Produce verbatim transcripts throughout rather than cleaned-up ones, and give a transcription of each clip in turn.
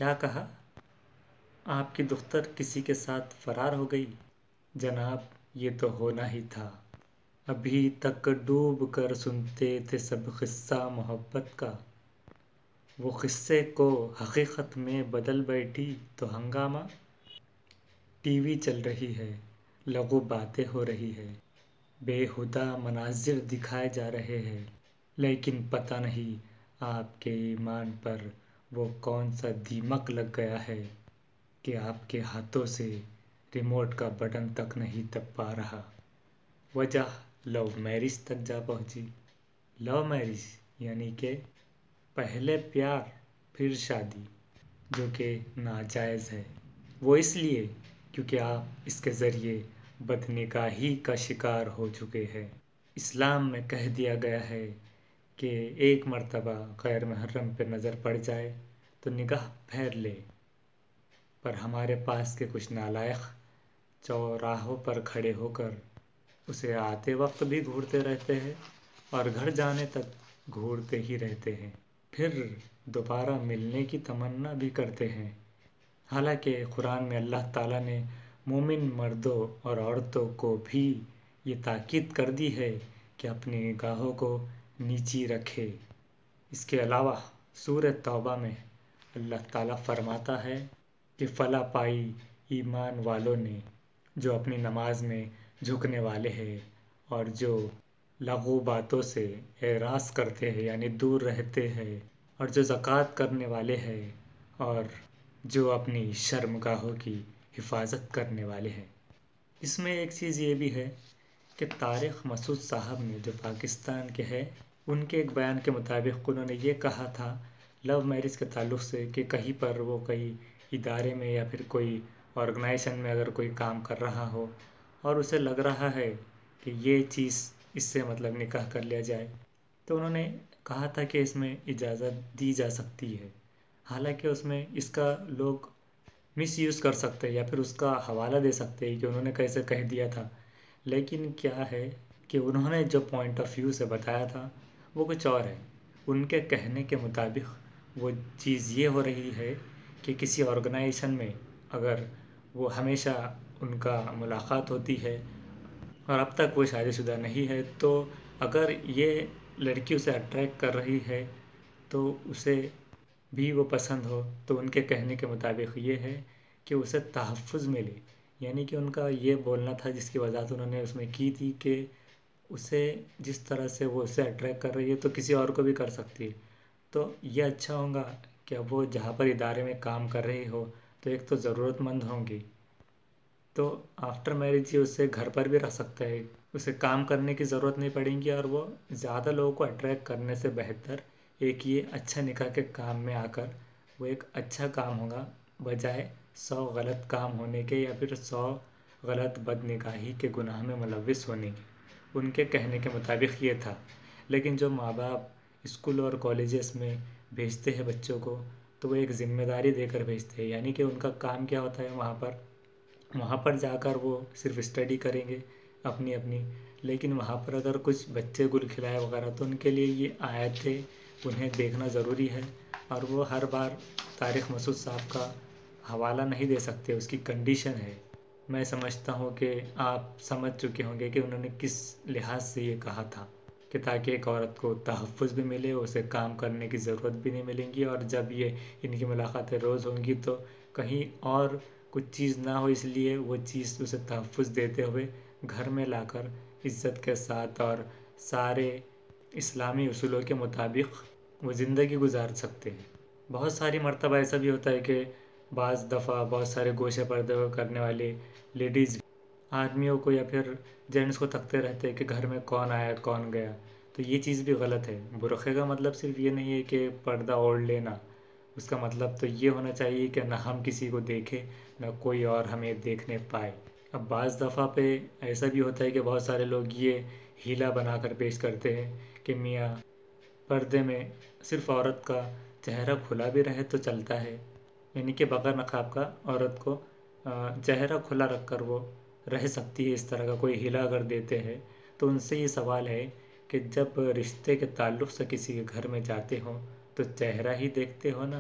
کیا کہا؟ آپ کی دختر کسی کے ساتھ فرار ہو گئی؟ جناب یہ تو ہونا ہی تھا، ابھی تک ڈوب کر سنتے تھے سب قصہ محبت کا، وہ قصے کو حقیقت میں بدل بیٹھی تو ہنگامہ۔ ٹی وی چل رہی ہے، لغو باتیں ہو رہی ہے، بےہودہ مناظر دکھائے جا رہے ہیں، لیکن پتہ نہیں آپ کے ایمان پر وہ کون سا دیمک لگ گیا ہے کہ آپ کے ہاتھوں سے ریموٹ کا بٹن تک نہیں دب پا رہا۔ وجہ لو میرج تک جا پہنچی۔ لو میرج یعنی کہ پہلے پیار پھر شادی، جو کہ ناجائز ہے۔ وہ اس لیے کیونکہ آپ اس کے ذریعے بدنگاہی کا شکار ہو چکے ہیں۔ اسلام میں کہہ دیا گیا ہے کہ ایک مرتبہ غیر محرم پہ نظر پڑ جائے تو نگاہ پھیر لے، پر ہمارے پاس کے کچھ نالائق چوراہوں پر کھڑے ہو کر اسے آتے وقت بھی گھورتے رہتے ہیں اور گھر جانے تک گھورتے ہی رہتے ہیں، پھر دوبارہ ملنے کی تمنا بھی کرتے ہیں۔ حالانکہ قرآن میں اللہ تعالیٰ نے مومن مردوں اور عورتوں کو بھی یہ تاکید کر دی ہے کہ اپنی نگاہوں کو نیچی رکھے۔ اس کے علاوہ سورہ توبہ میں اللہ تعالیٰ فرماتا ہے کہ فلاح پائی ایمان والوں نے جو اپنی نماز میں جھکنے والے ہیں اور جو لغو باتوں سے اعراض کرتے ہیں یعنی دور رہتے ہیں، اور جو زکوٰۃ کرنے والے ہیں، اور جو اپنی شرمگاہوں کی حفاظت کرنے والے ہیں۔ اس میں ایک چیز یہ بھی ہے کہ طارق مسعود صاحب نے جو پاکستان کے ہیں، ان کے ایک بیان کے مطابق انہوں نے یہ کہا تھا لو میرج کے تعلق سے کہ کہیں پر وہ کئی ادارے میں یا پھر کوئی آرگنائزیشن میں اگر کوئی کام کر رہا ہو اور اسے لگ رہا ہے کہ یہ چیز اس سے مطلب نکاح کر لیا جائے، تو انہوں نے کہا تھا کہ اس میں اجازت دی جا سکتی ہے، حالانکہ اس میں اس کا لوگ مس یوز کر سکتے ہیں یا پھر اس کا حوالہ دے سکتے ہیں کہ انہوں نے کیسے کہہ دیا تھا، لیکن کیا ہے کہ انہوں نے جو پوائنٹ آف ویو سے بتایا تھا وہ کچھ اور ہے۔ ان کے کہنے کے مطابق وہ چیز یہ ہو رہی ہے کہ کسی آرگنائزیشن میں اگر وہ ہمیشہ ان کا ملاقات ہوتی ہے اور اب تک وہ شادی شدہ نہیں ہے، تو اگر یہ لڑکی اسے اٹریکٹ کر رہی ہے تو اسے بھی وہ پسند ہو، تو ان کے کہنے کے مطابق یہ ہے کہ اسے تحفظ ملے، یعنی کہ ان کا یہ بولنا تھا جس کی وضاحت انہوں نے اس میں کی تھی کہ اسے جس طرح سے وہ اسے اٹریکٹ کر رہی ہے تو کسی اور کو بھی کر سکتی ہے، تو یہ اچھا ہوگا کہ اب وہ جہاں پر ادارے میں کام کر رہی ہو تو ایک تو ضرورت مند ہوں گی، تو آفٹر میرج یہ اسے گھر پر بھی رکھ سکتا ہے، اسے کام کرنے کی ضرورت نہیں پڑے گی، اور وہ زیادہ لوگوں کو اٹریکٹ کرنے سے بہتر ایک یہ اچھا نکاح کے کام میں آ کر وہ ایک اچھا کام ہوگا بجائے سو غلط کام ہونے کے یا پھر سو غلط بدنگاہی کے گناہ میں ملوث ہونے کی۔ ان کے کہنے کے مطابق یہ تھا، لیکن جو ماں باپ اسکول اور کالجز میں بھیجتے ہیں بچوں کو تو وہ ایک ذمہ داری دے کر بھیجتے ہیں، یعنی کہ ان کا کام کیا ہوتا ہے وہاں پر وہاں پر جا کر وہ صرف اسٹڈی کریں گے اپنی اپنی، لیکن وہاں پر اگر کچھ بچے گل کھلائے وغیرہ تو ان کے لیے یہ آیتیں انہیں دیکھنا ضروری ہے، اور وہ ہر بار طارق مسعود صاحب کا حوالہ نہیں دے سکتے، اس کی کنڈیشن ہے۔ میں سمجھتا ہوں کہ آپ سمجھ چکے ہوں گے کہ انہوں نے کس لحاظ سے یہ کہا تھا کہ تاکہ ایک عورت کو تحفظ بھی ملے، اسے کام کرنے کی ضرورت بھی نہیں ملے گی، اور جب یہ ان کی ملاقاتیں روز ہوں گی تو کہیں اور کچھ چیز نہ ہو، اس لیے وہ چیز اسے تحفظ دیتے ہوئے گھر میں لا کر عزت کے ساتھ اور سارے اسلامی اصولوں کے مطابق وہ زندگی گزار سکتے ہیں۔ بہت ساری مرتبہ ایسا بھی ہوتا ہے کہ بعض دفعہ بہت سارے گوشے پردے کرنے والی لیڈیز آدمیوں کو یا پھر جینٹس کو تکتے رہتے ہیں کہ گھر میں کون آیا کون گیا، تو یہ چیز بھی غلط ہے۔ برقعے کا مطلب صرف یہ نہیں ہے کہ پردہ اوڑھ لینا، اس کا مطلب تو یہ ہونا چاہیے کہ نہ ہم کسی کو دیکھیں نہ کوئی اور ہمیں دیکھنے پائے۔ اب بعض دفعہ پہ ایسا بھی ہوتا ہے کہ بہت سارے لوگ یہ ہیلا بنا کر پیش کرتے ہیں کہ میاں پردے میں صرف عورت کا چہرہ کھلا بھی رہے تو چلتا ہے، یعنی کہ بغیر نقاب کا عورت کو چہرہ کھلا رکھ کر وہ رہ سکتی ہے، اس طرح کا کوئی ہیلا اگر دیتے ہیں تو ان سے یہ سوال ہے کہ جب رشتے کے تعلق سے کسی کے گھر میں جاتے ہو تو چہرہ ہی دیکھتے ہو نا،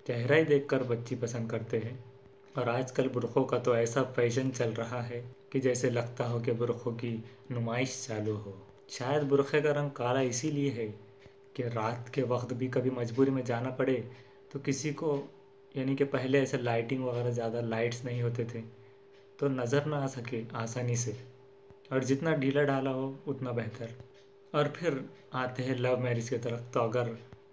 چہرہ ہی دیکھ کر بچی پسند کرتے ہیں۔ اور آج کل برقعوں کا تو ایسا فیشن چل رہا ہے کہ جیسے لگتا ہو کہ برقعوں کی نمائش چالو ہو۔ شاید برقعے کا رنگ کالا اسی لیے ہے کہ رات کے وقت بھی کبھی مجبوری میں جانا پڑے تو کسی کو، یعنی کہ پہلے ایسے لائٹنگ وغیرہ زیادہ لائٹس نہیں ہوتے تھے تو نظر نہ آ سکے آسانی سے، اور جتنا ڈھیلا ڈھالا ہو اتنا بہتر۔ اور پھر آتے ہیں لو میرج کی طرف، تو اگر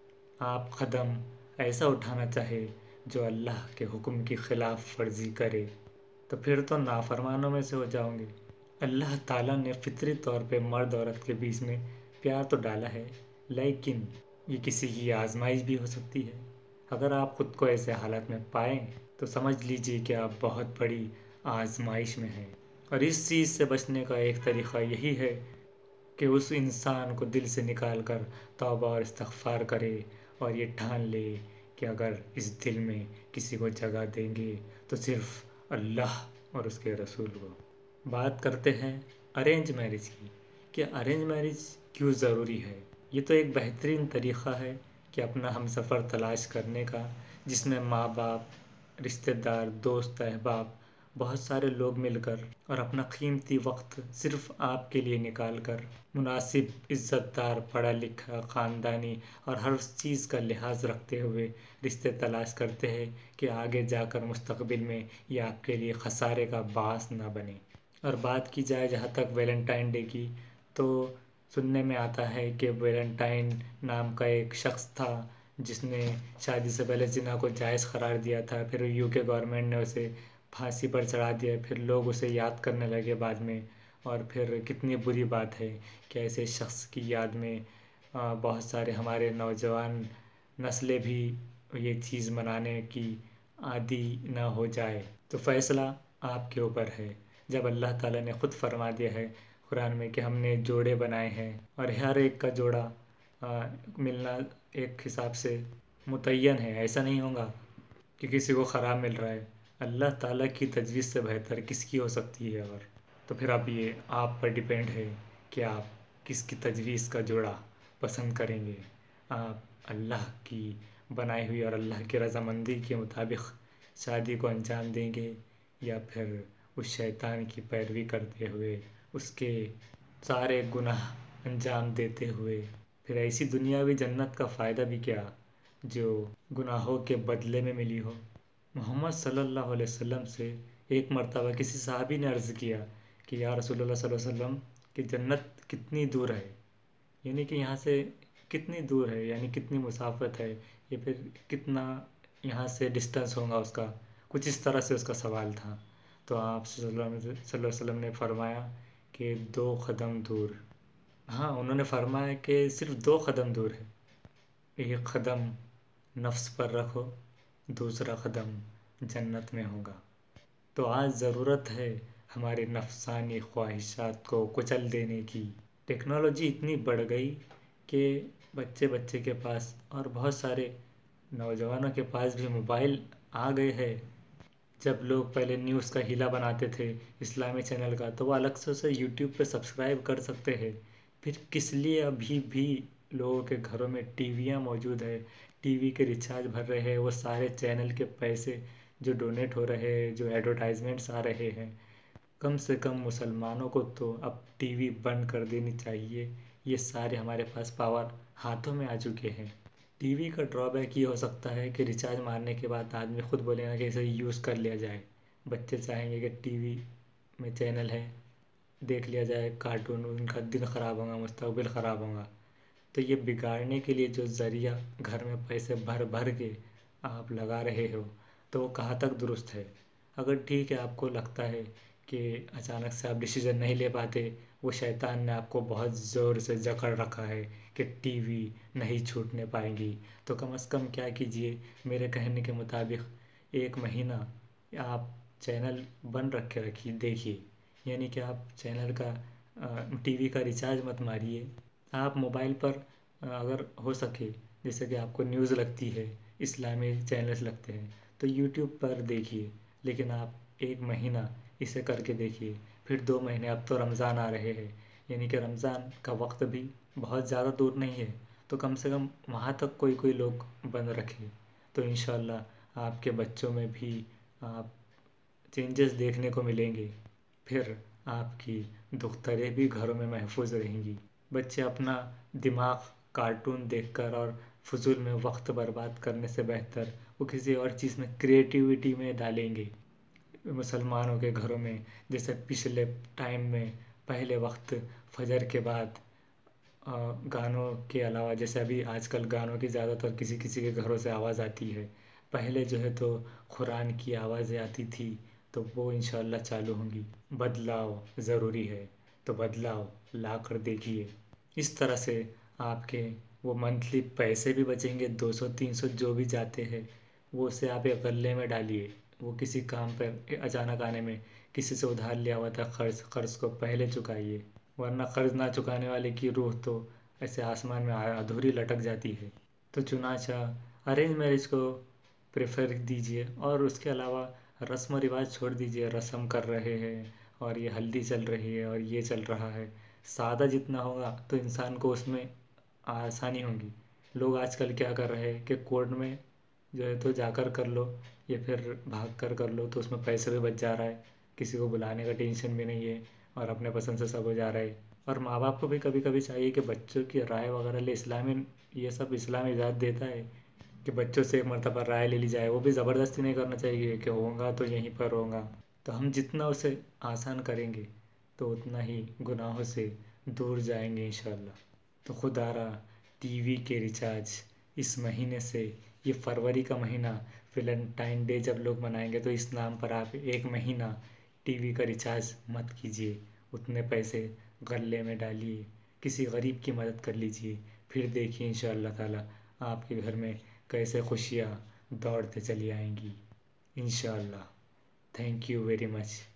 آپ قدم ایسا اٹھانا چاہے جو اللہ کے حکم کی خلاف ورزی کرے تو پھر تو نافرمانوں میں سے ہو جاؤں گے۔ اللہ تعالیٰ نے فطری طور پہ مرد عورت کے بیچ میں پیار تو ڈالا ہے، لیکن یہ کسی کی آزمائش بھی ہو سکتی ہے۔ اگر آپ خود کو ایسے حالت میں پائیں تو سمجھ لیجئے کہ آپ بہت بڑی آزمائش میں ہیں، اور اس چیز سے بچنے کا ایک طریقہ یہی ہے کہ اس انسان کو دل سے نکال کر توبہ اور استغفار کرے اور یہ ٹھان لے کہ اگر اس دل میں کسی کو جگہ دیں گے تو صرف اللہ اور اس کے رسول کو۔ بات کرتے ہیں ارینج میرج کی، کہ ارینج میرج کیوں ضروری ہے۔ یہ تو ایک بہترین طریقہ ہے کہ اپنا ہم سفر تلاش کرنے کا، جس میں ماں باپ، رشتہ دار، دوست، احباب، بہت سارے لوگ مل کر اور اپنا قیمتی وقت صرف آپ کے لیے نکال کر مناسب، عزت دار، پڑھا لکھا، خاندانی اور ہر چیز کا لحاظ رکھتے ہوئے رشتے تلاش کرتے ہیں کہ آگے جا کر مستقبل میں یہ آپ کے لیے خسارے کا باعث نہ بنے۔ اور بات کی جائے جہاں تک ویلنٹائن ڈے کی، تو سننے میں آتا ہے کہ ویلنٹائن نام کا ایک شخص تھا جس نے شادی سے پہلے زنا کو جائز قرار دیا تھا، پھر یو کے گورنمنٹ نے اسے پھانسی پر چڑھا دیا، پھر لوگ اسے یاد کرنے لگے بعد میں، اور پھر کتنی بری بات ہے کہ ایسے شخص کی یاد میں بہت سارے ہمارے نوجوان نسلیں بھی یہ چیز منانے کی عادی نہ ہو جائے۔ تو فیصلہ آپ کے اوپر ہے، جب اللہ تعالیٰ نے خود فرما دیا ہے قرآن میں کہ ہم نے جوڑے بنائے ہیں اور ہر ایک کا جوڑا ملنا ایک حساب سے متعین ہے، ایسا نہیں ہوگا کہ کسی کو خراب مل رہا ہے۔ اللہ تعالیٰ کی تجویز سے بہتر کس کی ہو سکتی ہے؟ اور تو پھر اب یہ آپ پر ڈیپینڈ ہے کہ آپ کس کی تجویز کا جوڑا پسند کریں گے۔ آپ اللہ کی بنائی ہوئی اور اللہ کی رضامندی کے مطابق شادی کو انجام دیں گے، یا پھر اس شیطان کی پیروی کرتے ہوئے، اس کے سارے گناہ انجام دیتے ہوئے پھر ایسی دنیاوی جنت کا فائدہ بھی کیا جو گناہوں کے بدلے میں ملی ہو۔ محمد صلی اللہ علیہ وسلم سے ایک مرتبہ کسی صحابی نے عرض کیا کہ یا رسول اللہ صلی اللہ علیہ وسلم کہ جنت کتنی دور ہے، یعنی کہ یہاں سے کتنی دور ہے، یعنی کتنی مسافت ہے، یا پھر کتنا یہاں سے ڈسٹنس ہوگا اس کا، کچھ اس طرح سے اس کا سوال تھا۔ تو آپ صلی اللہ علیہ وسلم نے فرمایا کہ دو قدم دور۔ ہاں، انہوں نے فرمایا کہ صرف دو قدم دور ہے، ایک قدم نفس پر رکھو، دوسرا قدم جنت میں ہوگا۔ تو آج ضرورت ہے ہمارے نفسانی خواہشات کو کچل دینے کی۔ ٹیکنالوجی اتنی بڑھ گئی کہ بچے بچے کے پاس اور بہت سارے نوجوانوں کے پاس بھی موبائل آ گئے ہیں۔ جب لوگ پہلے نیوز کا ہیلا بناتے تھے اسلامی چینل کا، تو وہ الگ سے اسے یوٹیوب پہ سبسکرائب کر سکتے ہیں۔ پھر کس لیے ابھی بھی لوگوں کے گھروں میں ٹی ویاں موجود ہے، ٹی وی کے ریچارج بھر رہے ہیں، وہ سارے چینل کے پیسے جو ڈونیٹ ہو رہے ہیں، جو ایڈورٹائزمنٹس آ رہے ہیں۔ کم سے کم مسلمانوں کو تو اب ٹی وی بند کر دینی چاہیے۔ یہ سارے ہمارے پاس پاور ہاتھوں میں آ چکے ہیں۔ ٹی وی کا ڈرا بیک یہ ہو سکتا ہے کہ ریچارج مارنے کے بعد آدمی خود بولے گا کہ اسے یوز کر لیا جائے۔ بچے چاہیں گے کہ ٹی وی میں چینل ہے، دیکھ لیا جائے کارٹون، ان کا دن خراب ہوگا، مستقبل خراب ہوگا۔ تو یہ بگاڑنے کے لیے جو ذریعہ گھر میں پیسے بھر بھر کے آپ لگا رہے ہو، تو وہ کہاں تک درست ہے؟ اگر ٹھیک ہے آپ کو لگتا ہے کہ اچانک سے آپ ڈیسیژن نہیں لے پاتے، وہ شیطان نے آپ کو بہت زور سے جکڑ رکھا ہے کہ ٹی وی نہیں چھوٹنے پائیں گی، تو کم از کم کیا کیجئے، میرے کہنے کے مطابق ایک مہینہ آپ چینل بند رکھ کے رکھیے دیکھیے، یعنی کہ آپ چینل کا ٹی وی کا ریچارج مت ماریے۔ آپ موبائل پر اگر ہو سکے، جیسے کہ آپ کو نیوز لگتی ہے، اسلامی چینلز لگتے ہیں، تو یوٹیوب پر دیکھیے، لیکن آپ ایک مہینہ اسے کر کے دیکھیے، پھر دو مہینے۔ اب تو رمضان آ رہے ہیں، یعنی کہ رمضان کا وقت بھی بہت زیادہ دور نہیں ہے، تو کم سے کم وہاں تک کوئی کوئی لوگ بند رکھے، تو انشاءاللہ آپ کے بچوں میں بھی آپ چینجز دیکھنے کو ملیں گے. پھر آپ کی دختریں بھی گھروں میں محفوظ رہیں گی. بچے اپنا دماغ کارٹون دیکھ کر اور فضول میں وقت برباد کرنے سے بہتر وہ کسی اور چیز میں کریٹیوٹی میں ڈالیں گے. مسلمانوں کے گھروں میں جیسے پچھلے ٹائم میں پہلے وقت فجر کے بعد گانوں کے علاوہ، جیسے ابھی آج کل گانوں کی زیادہ تر کسی کسی کے گھروں سے آواز آتی ہے، پہلے جو ہے تو قرآن کی آوازیں آتی تھی، تو وہ انشاءاللہ چالو ہوں گی. بدلاؤ ضروری ہے تو بدلاؤ لا کر دیکھیے. اس طرح سے آپ کے وہ منتھلی پیسے بھی بچیں گے. دو سو تین سو جو بھی جاتے ہیں وہ اسے آپ ایک غلے میں ڈالیے. وہ کسی کام پر اچانک آنے میں کسی سے ادھار لیا ہوا تھا قرض قرض کو پہلے چکائیے، ورنہ قرض نہ چکانے والے کی روح تو ایسے آسمان میں ادھوری لٹک جاتی ہے. تو چنانچہ ارینج میرج کو پریفر دیجیے، اور اس کے علاوہ رسم و رواج چھوڑ دیجیے. رسم کر رہے ہیں اور یہ ہلدی چل رہی ہے اور یہ چل رہا ہے. سادہ جتنا ہوگا تو انسان کو اس میں آسانی ہوگی. لوگ آج کل کیا کر رہے ہیں کہ کورٹ میں جو ہے تو جا کر کر لو یا پھر بھاگ کر کر لو، تو اس میں پیسے بھی بچ جا رہا ہے، کسی کو بلانے کا ٹینشن بھی نہیں ہے اور اپنے پسند سے سب ہو جا رہا ہے. اور ماں باپ کو بھی کبھی کبھی چاہیے کہ بچوں کی رائے وغیرہ لے. اسلامی یہ سب اسلام اجازت دیتا ہے کہ بچوں سے ایک مرتبہ رائے لے لی جائے. وہ بھی زبردستی نہیں کرنا چاہیے کہ ہوگا تو یہیں پر ہوگا. تو ہم جتنا اسے آسان کریں گے تو اتنا ہی گناہوں سے دور جائیں گے انشاءاللہ. تو خدا را ٹی وی کے ریچارج اس مہینے سے، یہ فروری کا مہینہ ویلنٹائن ڈے جب لوگ منائیں گے، تو اس نام پر آپ ایک مہینہ ٹی وی کا ریچارج مت کیجیے. اتنے پیسے غلے میں ڈالیے، کسی غریب کی مدد کر لیجیے. پھر دیکھیے انشاءاللہ تعالی آپ کے گھر میں کیسے خوشیاں دوڑتے چلی آئیں گی انشاءاللہ. Thank you very much.